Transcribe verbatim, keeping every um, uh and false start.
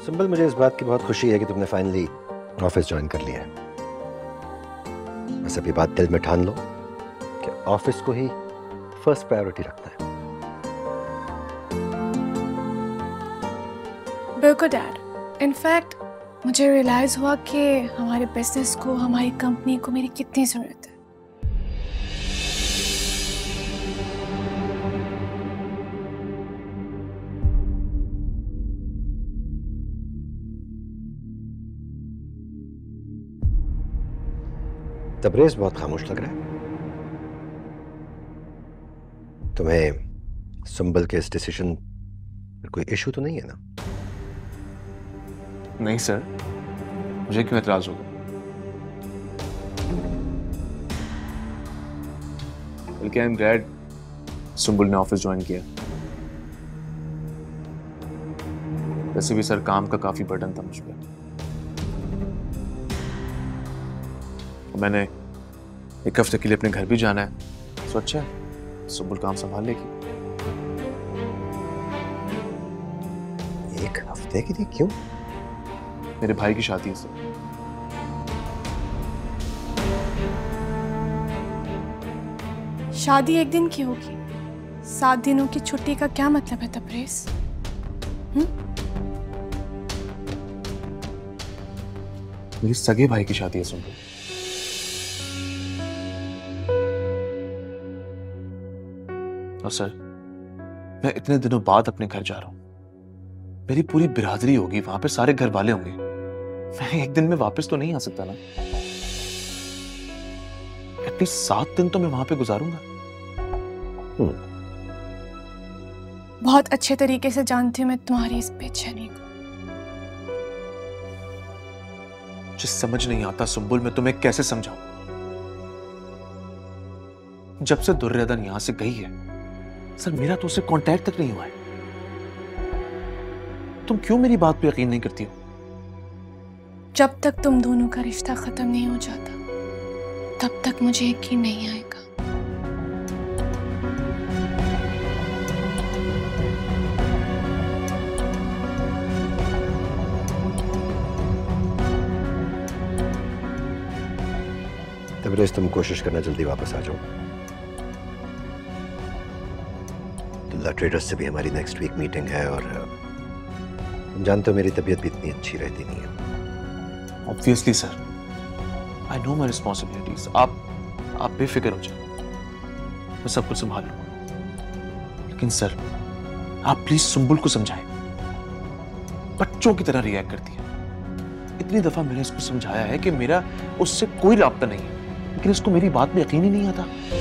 सुंबल, मुझे इस बात की बहुत खुशी है कि तुमने फाइनली ऑफिस ज्वाइन कर लिया है। बस अब ये बात दिल में ठान लो कि ऑफिस को ही फर्स्ट प्रायोरिटी रखना है। बिल्कुल डैड। इनफैक्ट मुझे रियलाइज हुआ कि हमारे बिजनेस को, हमारी कंपनी को मेरी कितनी जरूरत है। तबरेज बहुत खामोश लग रहा है। तुम्हें सुंबल के इस डिसीजन पर कोई इशू तो नहीं है ना? नहीं सर, मुझे क्यों एतराज होगा? बल्कि आई एम ग्लैड सुंबल ने ऑफिस ज्वाइन किया। वैसे भी सर काम का काफी बर्डन था मुझ पर। मैंने एक हफ्ते के लिए अपने घर भी जाना है, तो अच्छा है सुंबल काम संभाल लेगी। एक हफ्ते के लिए? क्यों? मेरे भाई की शादी है सर। शादी एक दिन की होगी, सात दिनों की छुट्टी का क्या मतलब है तबरेज? मेरे सगे भाई की शादी है सुंबल। और सर, मैं इतने दिनों बाद अपने घर जा रहा हूं। मेरी पूरी बिरादरी होगी वहां पे, सारे घर वाले होंगे। मैं एक दिन में वापस तो नहीं आ सकता ना। एटलीस्ट सात दिन तो मैं वहां पे गुजारूंगा। बहुत अच्छे तरीके से जानती हूँ मैं तुम्हारी इस बेचैनी को। मुझे समझ नहीं आता सुंबुल, मैं तुम्हें कैसे समझाऊं। जब से दुर्योधन यहां से गई है सर, मेरा तो उससे कांटेक्ट तक नहीं हुआ है। तुम क्यों मेरी बात पे यकीन नहीं करती हो? जब तक तुम दोनों का रिश्ता खत्म नहीं हो जाता तब तक मुझे यकीन नहीं आएगा। तबरेज, तुम कोशिश करना जल्दी वापस आ जाओ। दुल्ला ट्रेडर्स से भी हमारी नेक्स्ट वीक मीटिंग है और तुम जानते हो मेरी तबीयत भी इतनी अच्छी रहती नहीं है। Obviously sir, I know my responsibilities. आप आप बेफिक्र हो जाओ, मैं सब कुछ संभाल लूंगा। लेकिन सर, आप प्लीज सुंबुल को समझाएं। बच्चों की तरह रिएक्ट करती है। इतनी दफा मैंने इसको समझाया है कि मेरा उससे कोई राब्ता नहीं है, लेकिन इसको मेरी बात में यकीन ही नहीं आता।